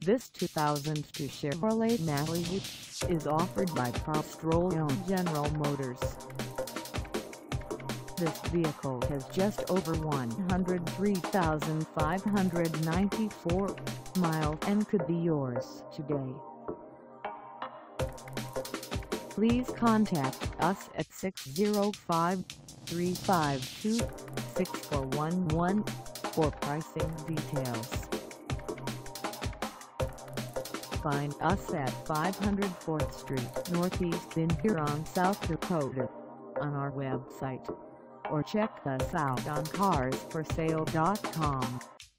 This 2002 Chevrolet Malibu is offered by PROSTROLLO General Motors. This vehicle has just over 103,594 miles and could be yours today. Please contact us at 605-352-6411 for pricing details. Find us at 500 4th Street Northeast in Huron, South Dakota, on our website, or check us out on carsforsale.com.